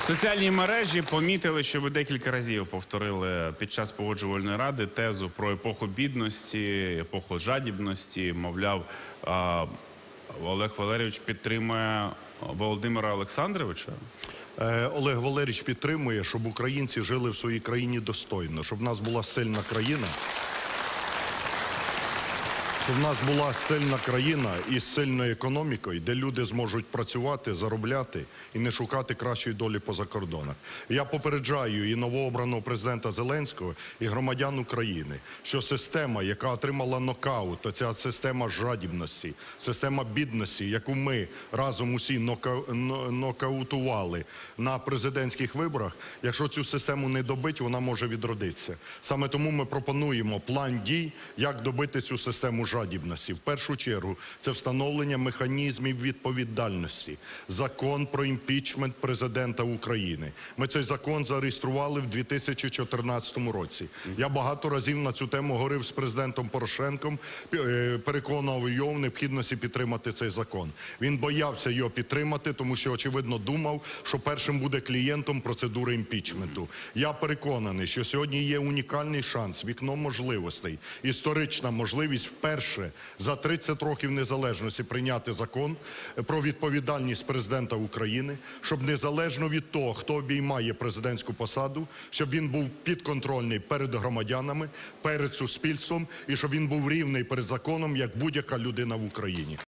Соціальні мережі помітили, що ви декілька разів повторили під час Погоджувальної ради тезу про епоху бідності, епоху жадібності. Мовляв, Олег Валерійович підтримує Володимира Олександровича? Олег Валерійович підтримує, щоб українці жили в своїй країні достойно, щоб в нас була сильна країна. Щоб в нас була сильна країна із сильною економікою, де люди зможуть працювати, заробляти і не шукати кращої долі поза кордонах. Я попереджаю і новообраного президента Зеленського, і громадян України, що система, яка отримала нокаут, ця система жадібності, система бідності, яку ми разом усі нокаутували на президентських виборах, якщо цю систему не добити, вона може відродитися. Саме тому ми пропонуємо план дій, як добити цю систему жадібності. В першу чергу, це встановлення механізмів відповідальності. Закон про імпічмент президента України. Ми цей закон зареєстрували в 2014 році. Я багато разів на цю тему говорив з президентом Порошенком, переконував його в необхідності підтримати цей закон. Він боявся його підтримати, тому що, очевидно, думав, що першим буде клієнтом процедури імпічменту. Я переконаний, що сьогодні є унікальний шанс, вікно можливостей, історична можливість вперше за 30 років незалежності прийняти закон про відповідальність президента України, щоб незалежно від того, хто обіймає президентську посаду, щоб він був підконтрольний перед громадянами, перед суспільством і щоб він був рівний перед законом, як будь-яка людина в Україні.